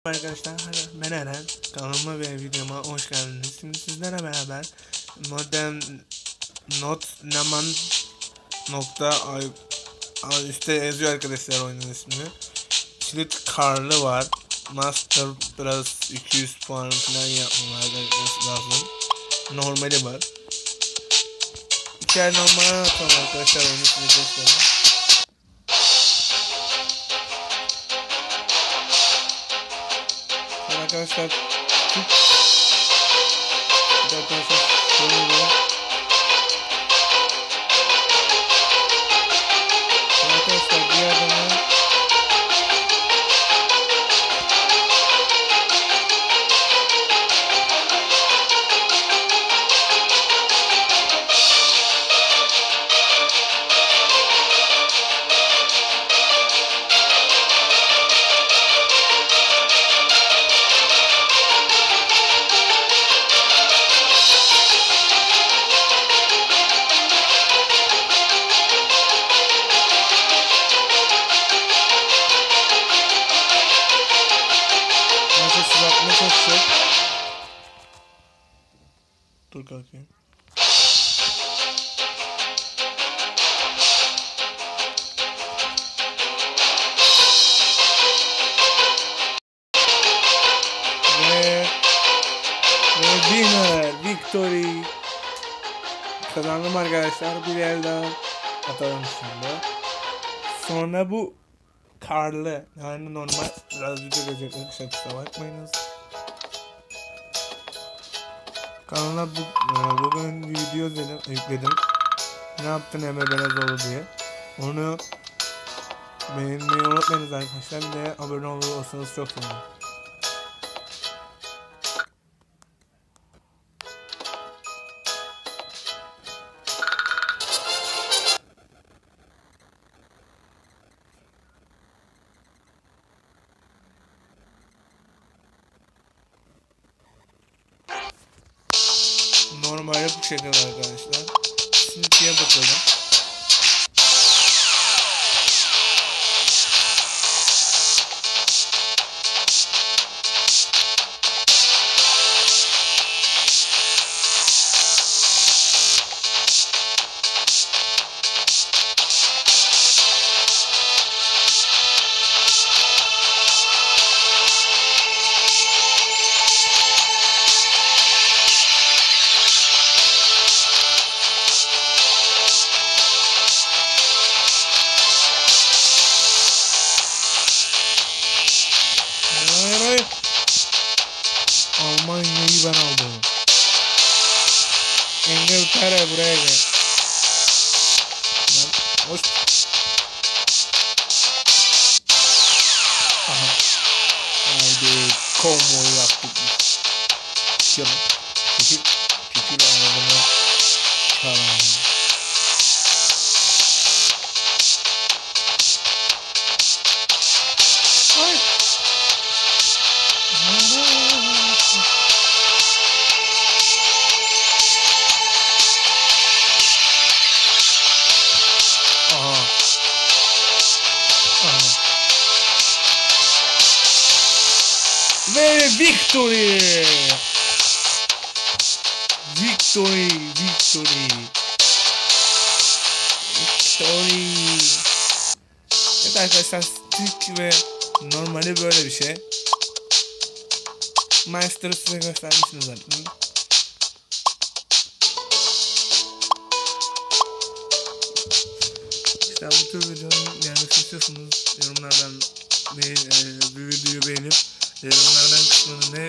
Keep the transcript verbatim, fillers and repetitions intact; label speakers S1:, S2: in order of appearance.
S1: Arkadaşlar, ben Eren, kanalıma ve videoma hoş geldiniz. Şimdi sizlerle beraber modern not naman nokta ay, ay üstte yazıyor arkadaşlar oyunun ismini. Çilit karlı var. Master plus iki yüz puan falan yapmam lazım. Normali var. İçeri normal atalım arkadaşlar, oyunu size göstereyim. Arkadaşlar, arkadaşlar şöyle arkadaşlar bir yerden ne çok dur kalkayım. Ve ve winner victory kazandım arkadaşlar. Bir el daha atalım şimdi. Sonra bu karlı, yani normal biraz video görecekler, kusura bakmayınız. Kanala bu, bugün video izledim, yükledim. Ne yaptın Emre Belezoğlu diye. Onu beğenmeyi unutmayınız arkadaşlar. Bir de abone olursanız çok sevinirim. Normalde bu şekilde arkadaşlar. Şimdi ikiye bakalım. Almanya'yı ben aldım. İngiltere buraya gel. Hoş. Aha. Haydi konvoy yaptık biz. Çekil. Çekil. Çekil ağzına. Karan. Ay. Ve victory! Victory! Victory! Victory! Evet arkadaşlar, stick ve normali böyle bir şey. Master'ı size göstermişsiniz zaten. İşte bu tür videonun gelmesini istiyorsanız yorumlardan beğen, e, bir videoyu beğenip yorumlardan kısmını ne